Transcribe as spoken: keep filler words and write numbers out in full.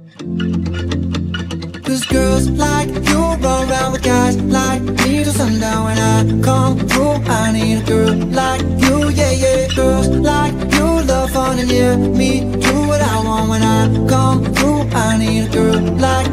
Cause girls like you run around with guys like me till sundown. When I come through, I need a girl like you, yeah, yeah. Girls like you love fun and yeah, me do what I want. When I come through, I need a girl like